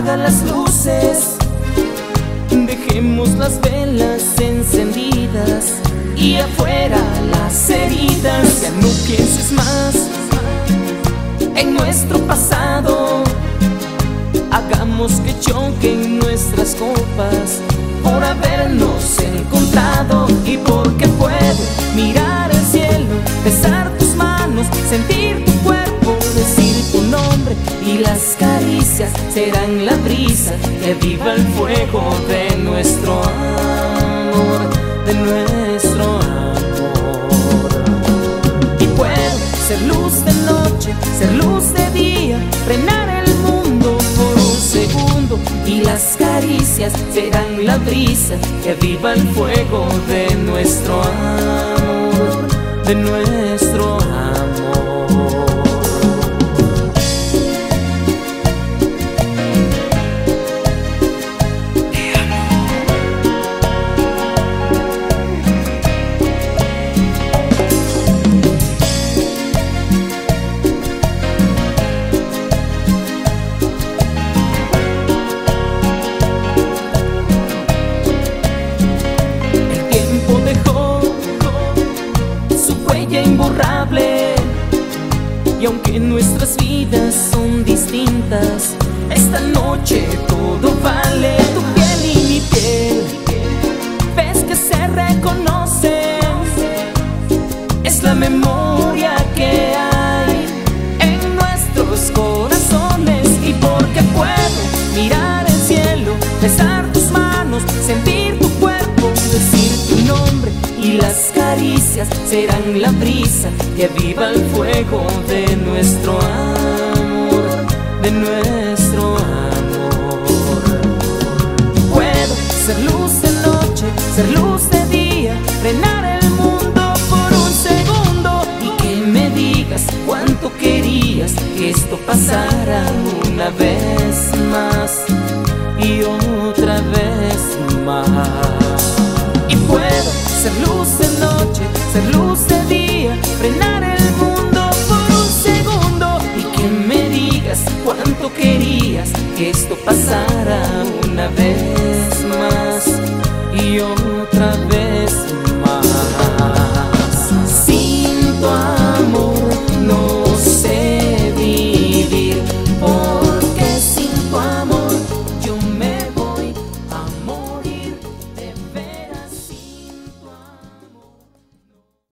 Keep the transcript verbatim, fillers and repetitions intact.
apaga las luces, dejemos las velas encendidas y afuera las heridas. Ya no pienses más en nuestro pasado, hagamos que choquen nuestras copas por habernos encontrado. Y porque puedo mirar el cielo, besar tus manos, sentir tu cuerpo, decir tu nombre, y las caricias serán la brisa que aviva el fuego de nuestro amor, de nuestro amor. Y puedo ser luz de noche, ser luz de día, frenar el mundo por un segundo, y las caricias serán la brisa que aviva el fuego de nuestro amor, de nuestro amor. Imborrable, y aunque nuestras vidas son distintas, esta noche todo vale. Tu piel y mi piel, ves que se reconocen, es la memoria que hay en nuestros corazones. Y porque puedo mirar el cielo, besar tus manos, sentir tu cuerpo, decir tu nombre, y las caricias serán la brisa que aviva el fuego de nuestro amor, de nuestro amor. Puedo ser luz de noche, ser luz de día, frenar el mundo por un segundo, y que me digas cuánto querías que esto pasara una vez más y otra vez más. Y puedo ser luz de noche, ser luz de día, frenar el mundo por un segundo, y que me digas cuánto querías que esto